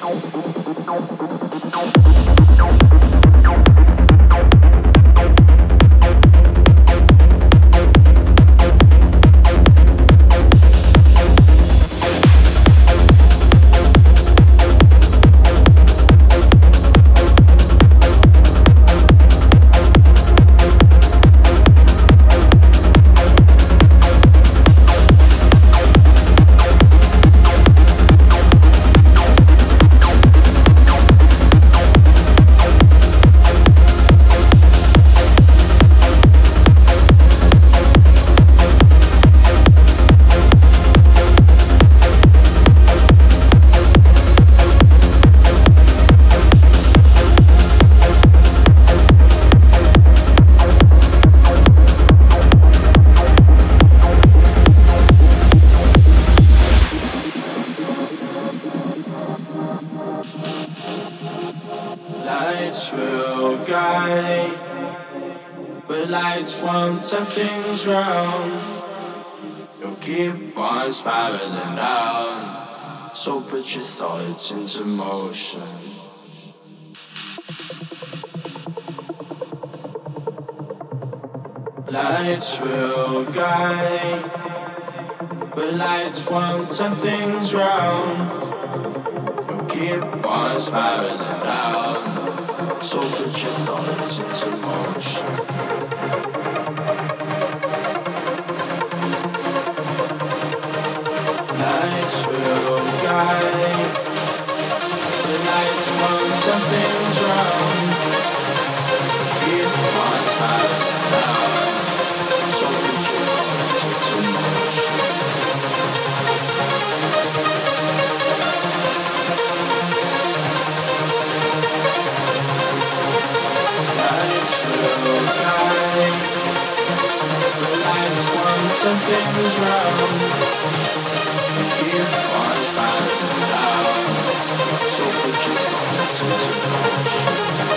Lights will guide, but lights won't turn things round. You'll keep on spiraling down. So put your thoughts into motion. Lights will guide, but lights won't turn things round. You'll keep on spiraling down. So put your thoughts into motion. Lights will guide, but lights won't turn things round. Keep on spiraling down. So put your thoughts into motion. Lights will guide, but lights won't turn things round. Keep on spiraling down. So put your thoughts into motion.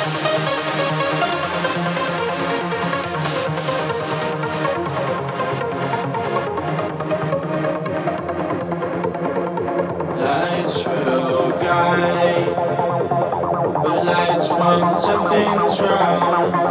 Lights will guide, but lights won't turn things round.